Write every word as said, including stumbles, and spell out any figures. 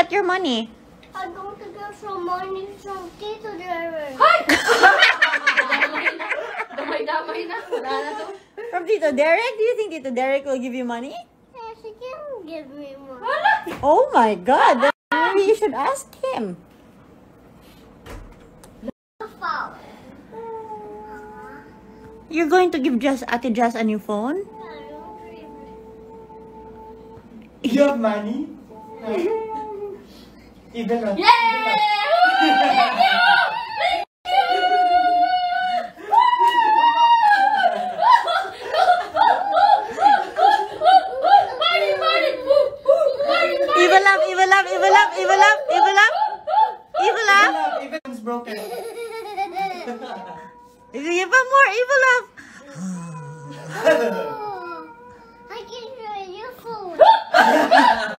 get your money? I'm going to get some money from Tito Derek. Damay-damay na. Wala na to. From Tito Derek? Do you think Tito Derek will give you money? Yes, he can give me money. Oh my God! Then maybe you should ask him. You're going to give Jess, Ate Jess a new phone? You have money? Even a... Yay! Thank you! Evil laugh, evil laugh, evil laugh, evil laugh, evil laugh, evil laugh. Even it's broken. Give him more evil laugh.